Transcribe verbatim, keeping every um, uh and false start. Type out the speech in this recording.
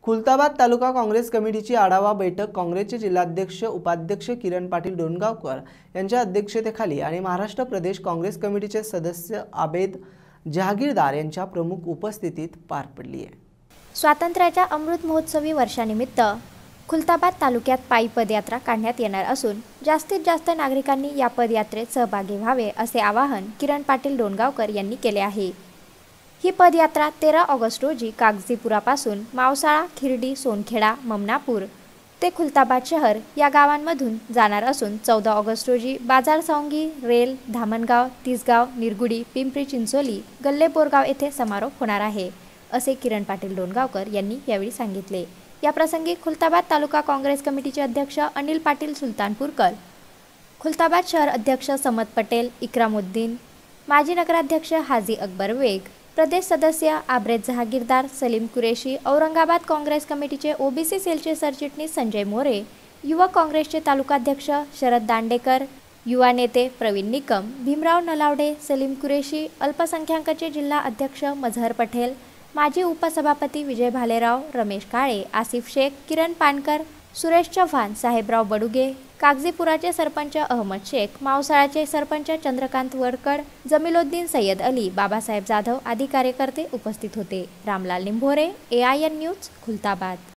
खुलताबाद तालुका काँग्रेस कमिटीची आढावा बैठक काँग्रेसचे जिल्हाध्यक्ष उपाध्यक्ष किरण पाटील डोणगावकर यांच्या अध्यक्षतेखाली आणि महाराष्ट्र प्रदेश काँग्रेस कमिटीचे सदस्य आबेद जहागीरदार यांच्या प्रमुख उपस्थितीत पार पडली आहे। स्वातंत्र्याच्या अमृत महोत्सवी वर्षानिमित्त खुलताबाद तालुक्यात पायी पदयात्रा काढण्यात येणार असून जास्तीत जास्त नागरिकांनी या पदयात्रेत सहभागी व्हावे असे आवाहन किरण पाटील डोणगावकर यांनी केले आहे। ही पदयात्रा तेरा ऑगस्ट रोजी कागजीपुरापासून मावसाळा, खिरडी, सोनखेडा, ममनापूर ते खुलताबाद शहर या गावांमधून जाणार असून चौदा ऑगस्ट रोजी बाजारसावंगी, रेल, धामणगाव, तिसगाव, निरगुडी, पिंपरी चिंचोली, गल्ले बोरगाव येथे समारोप होणार आहे असे किरण पाटील डोणगावकर यांनी यावेळी सांगितले। या प्रसंगी खुलताबाद तालुका काँग्रेस कमिटीचे अध्यक्ष अनिल पाटील सुलतानपूरकर, खुलताबाद शहर अध्यक्ष समद पटेल, इक्रामुद्दीन, माजी नगराध्यक्ष हाजी अकबर बेग, प्रदेश सदस्य आब्रेद जहागीरदार, सलीम कुरेशी, औरंगाबाद काँग्रेस कमिटीचे ओबीसी सेलचे सरचिटणीस संजय मोरे, युवक काँग्रेसचे तालुकाध्यक्ष शरद दांडेकर, युवा नेते प्रवीण निकम, भीमराव नलावडे, सलीम कुरेशी, अल्पसंख्याकांचे जिल्हा अध्यक्ष मजहर पटेल, माजी उपसभापती विजय भालेराव, रमेश काळे, आसिफ शेख, किरण पानकर, सुरेश चव्हाण, साहेबराव बडुगे, कागजीपुराचे सरपंच अहमद शेख, मावसाळाचे सरपंच चंद्रकांत वडकर, जमीलुद्दीन सय्यद अली, बाबासाहेब जाधव आदी कार्यकर्ते उपस्थित होते। Ramlal Nimbhore, A I N news, Khultabad.